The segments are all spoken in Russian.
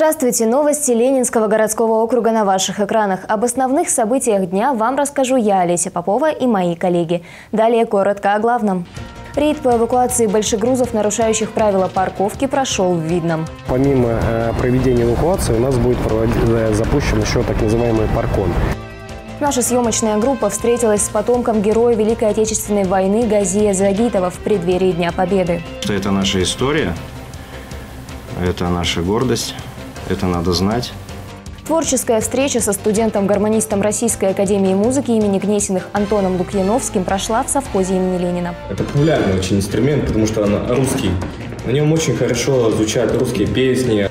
Здравствуйте! Новости Ленинского городского округа на ваших экранах. Об основных событиях дня вам расскажу я, Олеся Попова, и мои коллеги. Далее коротко о главном. Рейд по эвакуации большегрузов, нарушающих правила парковки, прошел в Видном. Помимо проведения эвакуации у нас будет запущен еще так называемый паркон. Наша съемочная группа встретилась с потомком героя Великой Отечественной войны Газия Загитова в преддверии Дня Победы. Это наша история, это наша гордость, это надо знать. Творческая встреча со студентом-гармонистом Российской академии музыки имени Гнесиных Антоном Лукьяновским прошла в совхозе имени Ленина. Это популярный очень инструмент, потому что он русский. На нем очень хорошо звучат русские песни.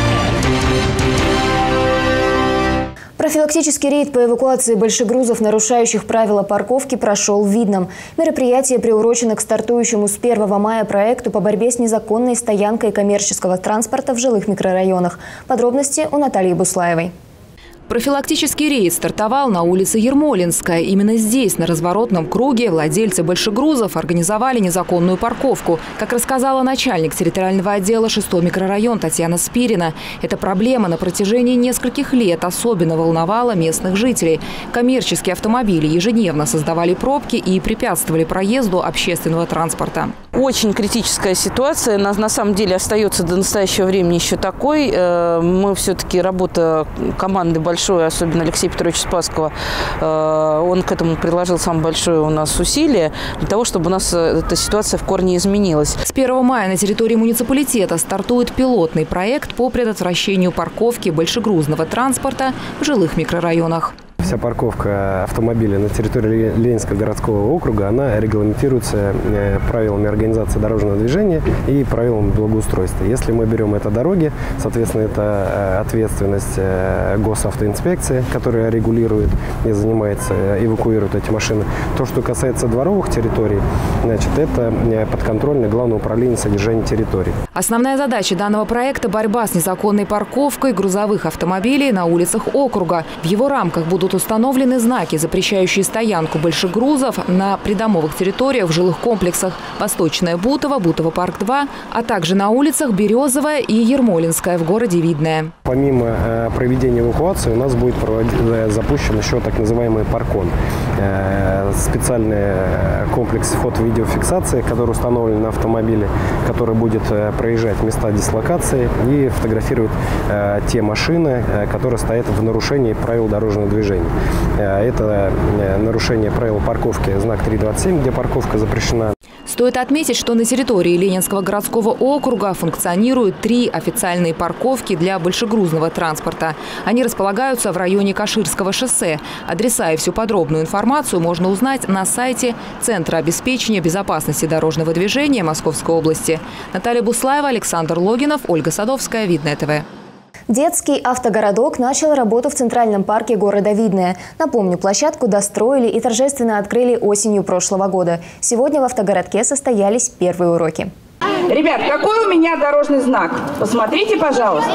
Профилактический рейд по эвакуации большегрузов, нарушающих правила парковки, прошел в Видном. Мероприятие приурочено к стартующему с 1 мая проекту по борьбе с незаконной стоянкой коммерческого транспорта в жилых микрорайонах. Подробности у Натальи Буслаевой. Профилактический рейд стартовал на улице Ермолинская. Именно здесь, на разворотном круге, владельцы большегрузов организовали незаконную парковку. Как рассказала начальник территориального отдела 6-го микрорайон Татьяна Спирина, эта проблема на протяжении нескольких лет особенно волновала местных жителей. Коммерческие автомобили ежедневно создавали пробки и препятствовали проезду общественного транспорта. Очень критическая ситуация. На самом деле остается до настоящего времени еще такой. Мы все-таки работа команды большой, особенно Алексея Петровича Спасского, он к этому приложил самое большое у нас усилие для того, чтобы у нас эта ситуация в корне изменилась. С 1 мая на территории муниципалитета стартует пилотный проект по предотвращению парковки большегрузного транспорта в жилых микрорайонах. Вся парковка автомобилей на территории Ленинского городского округа, она регламентируется правилами организации дорожного движения и правилами благоустройства. Если мы берем это дороги, соответственно, это ответственность госавтоинспекции, которая регулирует и занимается, эвакуирует эти машины. То, что касается дворовых территорий, значит, это подконтрольное Главное управление содержания территорий. Основная задача данного проекта – борьба с незаконной парковкой грузовых автомобилей на улицах округа. В его рамках будут установлены знаки, запрещающие стоянку большегрузов на придомовых территориях в жилых комплексах Восточная Бутово, Бутово-Парк-2, а также на улицах Березовая и Ермолинская в городе Видное. Помимо проведения эвакуации у нас будет запущен еще так называемый паркон. Специальный комплекс фото-видеофиксации, который установлен на автомобиле, который будет проезжать места дислокации и фотографировать те машины, которые стоят в нарушении правил дорожного движения. Это нарушение правил парковки, знак 327, где парковка запрещена. Стоит отметить, что на территории Ленинского городского округа функционируют 3 официальные парковки для большегрузного транспорта. Они располагаются в районе Каширского шоссе. Адреса и всю подробную информацию можно узнать на сайте Центра обеспечения безопасности дорожного движения Московской области. Наталья Буслаева, Александр Логинов, Ольга Садовская, Видное ТВ. Детский автогородок начал работу в Центральном парке города Видное. Напомню, площадку достроили и торжественно открыли осенью прошлого года. Сегодня в автогородке состоялись первые уроки. Ребят, какой у меня дорожный знак? Посмотрите, пожалуйста.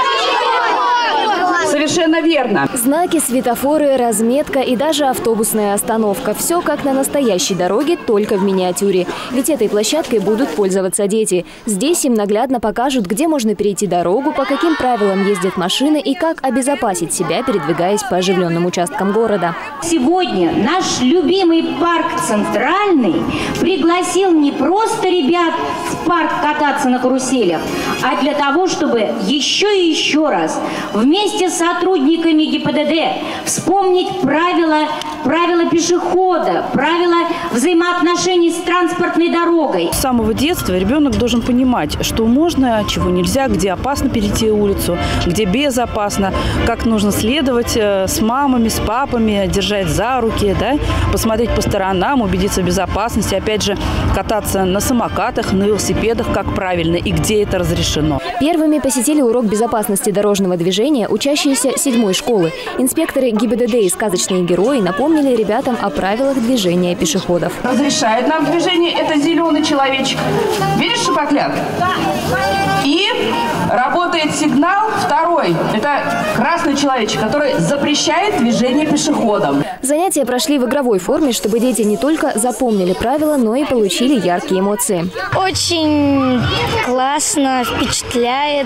Совершенно верно. Знаки, светофоры, разметка и даже автобусная остановка. Все как на настоящей дороге, только в миниатюре. Ведь этой площадкой будут пользоваться дети. Здесь им наглядно покажут, где можно перейти дорогу, по каким правилам ездят машины и как обезопасить себя, передвигаясь по оживленным участкам города. Сегодня наш любимый парк Центральный пригласил не просто ребят в парк кататься на каруселях, а для того, чтобы еще и еще раз вместе с сотрудниками ГИБДД вспомнить правила пешехода, правила взаимоотношений с транспортной дорогой. С самого детства ребенок должен понимать, что можно, чего нельзя, где опасно перейти улицу, где безопасно, как нужно следовать с мамами, с папами, держать за руки, да, посмотреть по сторонам, убедиться в безопасности, опять же, кататься на самокатах, на велосипедах, как правильно и где это разрешено. Первыми посетили урок безопасности дорожного движения учащиеся 7-й школы. Инспекторы ГИБДД и сказочные герои напомнили напомнили ребятам о правилах движения пешеходов. Разрешает нам движение, это зеленый человечек. Видишь шапокляк? И работает сигнал второй. Это красный человечек, который запрещает движение пешеходам. Занятия прошли в игровой форме, чтобы дети не только запомнили правила, но и получили яркие эмоции. Очень классно, впечатляет.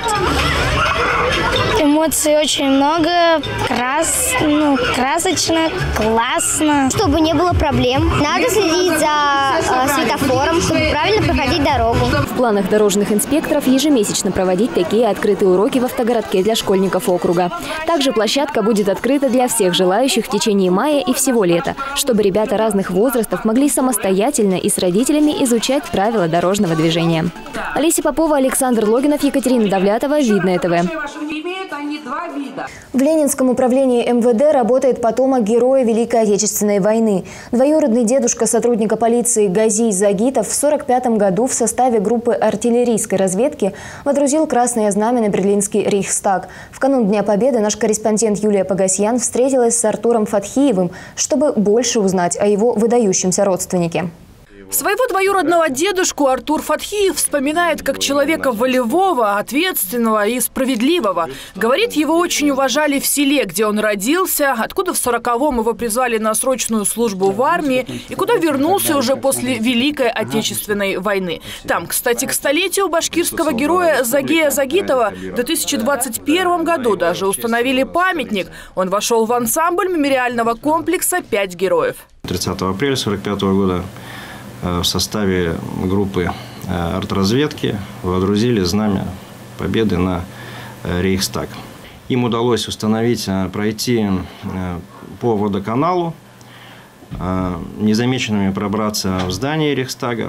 Эмоций очень много. Красочно, классно. Чтобы не было проблем. Надо следить за светофором, чтобы правильно проходить дорогу. В планах дорожных инспекторов ежемесячно проводить такие открытые уроки в автогородке для школьников округа. Также площадка будет открыта для всех желающих в течение мая и всего лета, чтобы ребята разных возрастов могли самостоятельно и с родителями изучать правила дорожного движения. Олеся Попова, Александр Логинов, Екатерина Давлятова, Видное ТВ. В Ленинском управлении МВД работает потомок героя Великой Отечественной войны. Двоюродный дедушка сотрудника полиции Газий Загитов в 1945 году в составе группы артиллерийской разведки водрузил красное знамя на Берлинский Рейхстаг. В канун Дня Победы наш корреспондент Юлия Погасьян встретилась с Артуром Фатхиевым, чтобы больше узнать о его выдающемся родственнике. Своего двоюродного дедушку Артур Фатхиев вспоминает как человека волевого, ответственного и справедливого. Говорит, его очень уважали в селе, где он родился, откуда в 1940-м его призвали на срочную службу в армии и куда вернулся уже после Великой Отечественной войны. Там, кстати, к столетию башкирского героя Загея Загитова в 2021 году даже установили памятник. Он вошел в ансамбль мемориального комплекса «5 героев». 30 апреля 1945 года в составе группы артразведки водрузили знамя Победы на Рейхстаг. Им удалось установить, пройти по водоканалу, незамеченными пробраться в здание Рейхстага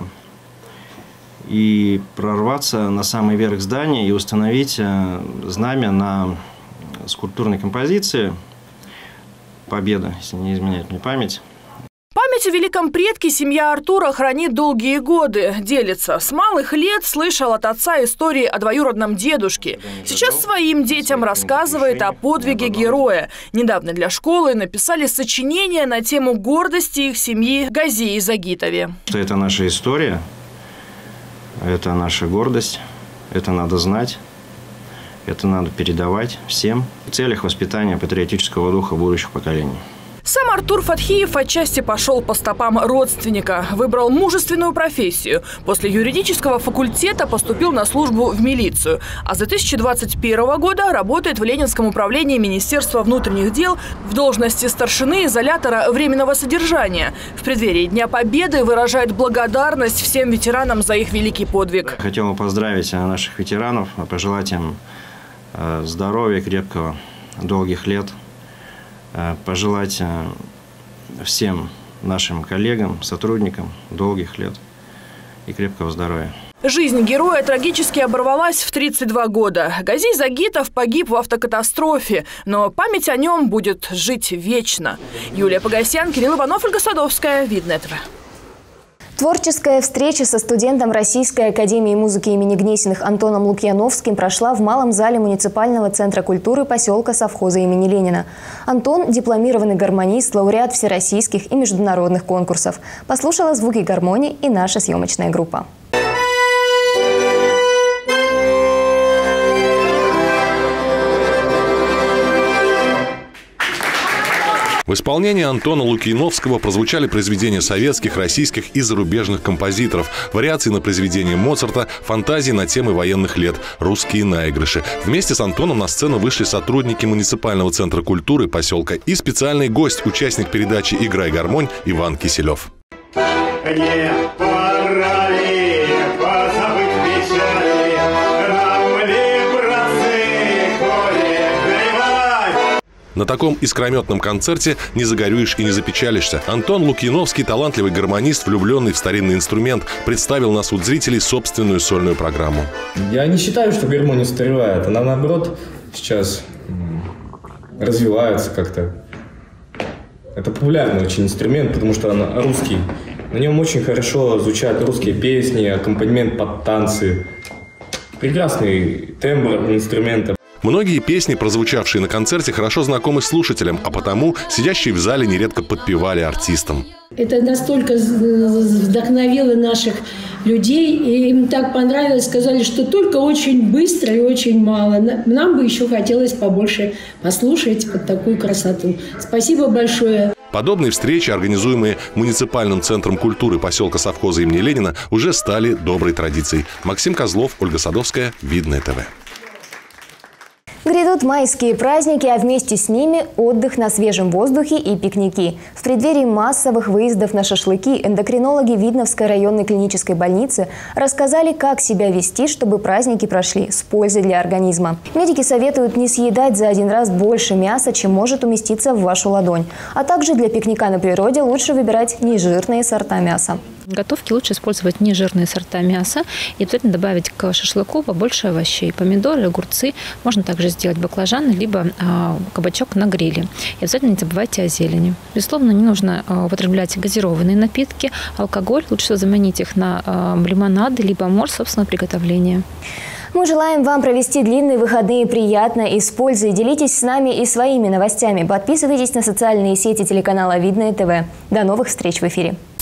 и прорваться на самый верх здания и установить знамя на скульптурной композиции «Победа», если не изменяет мне память. Память о великом предке семья Артура хранит долгие годы. Делится. С малых лет слышал от отца истории о двоюродном дедушке. Сейчас своим детям рассказывает о подвиге героя. Недавно для школы написали сочинение на тему гордости их семьи Газии Загитове. Это наша история, это наша гордость, это надо знать, это надо передавать всем в целях воспитания патриотического духа будущих поколений. Сам Артур Фатхиев отчасти пошел по стопам родственника. Выбрал мужественную профессию. После юридического факультета поступил на службу в милицию. А с 2021 года работает в Ленинском управлении Министерства внутренних дел в должности старшины изолятора временного содержания. В преддверии Дня Победы выражает благодарность всем ветеранам за их великий подвиг. Хотел бы поздравить наших ветеранов, пожелать им здоровья, крепкого, долгих лет. Пожелать всем нашим коллегам, сотрудникам долгих лет и крепкого здоровья. Жизнь героя трагически оборвалась в 32 года. Газий Загитов погиб в автокатастрофе, но память о нем будет жить вечно. Юлия Погасьян, Кирилл Иванов, Ольга Садовская, Видное ТВ. Творческая встреча со студентом Российской академии музыки имени Гнесиных Антоном Лукьяновским прошла в малом зале муниципального центра культуры поселка совхоза имени Ленина. Антон – дипломированный гармонист, лауреат всероссийских и международных конкурсов. Послушала звуки гармонии и наша съемочная группа. В исполнении Антона Лукьяновского прозвучали произведения советских, российских и зарубежных композиторов, вариации на произведения Моцарта, фантазии на темы военных лет, русские наигрыши. Вместе с Антоном на сцену вышли сотрудники муниципального центра культуры поселка и специальный гость, участник передачи «Играй гармонь» Иван Киселев. На таком искрометном концерте не загорюешь и не запечалишься. Антон Лукьяновский, талантливый гармонист, влюбленный в старинный инструмент, представил на суд зрителей собственную сольную программу. Я не считаю, что гармония устаревает. Она, наоборот, сейчас развивается как-то. Это популярный очень инструмент, потому что она русский. На нем очень хорошо звучат русские песни, аккомпанемент под танцы. Прекрасный тембр инструмента. Многие песни, прозвучавшие на концерте, хорошо знакомы слушателям, а потому сидящие в зале нередко подпевали артистам. Это настолько вдохновило наших людей, и им так понравилось, сказали, что только очень быстро и очень мало. Нам бы еще хотелось побольше послушать вот такую красоту. Спасибо большое. Подобные встречи, организуемые муниципальным центром культуры поселка совхоза имени Ленина, уже стали доброй традицией. Максим Козлов, Ольга Садовская, Видное ТВ. Грядут майские праздники, а вместе с ними отдых на свежем воздухе и пикники. В преддверии массовых выездов на шашлыки эндокринологи Видновской районной клинической больницы рассказали, как себя вести, чтобы праздники прошли с пользой для организма. Медики советуют не съедать за один раз больше мяса, чем может уместиться в вашу ладонь. А также для пикника на природе лучше выбирать нежирные сорта мяса. В готовке лучше использовать нежирные сорта мяса и обязательно добавить к шашлыку побольше овощей. Помидоры, огурцы. Можно также сделать баклажаны, либо кабачок на гриле. И обязательно не забывайте о зелени. Безусловно, не нужно употреблять газированные напитки. Алкоголь лучше заменить их на лимонады, либо морс собственного приготовления. Мы желаем вам провести длинные выходные приятно и с пользой. Делитесь с нами и своими новостями. Подписывайтесь на социальные сети телеканала Видное ТВ. До новых встреч в эфире.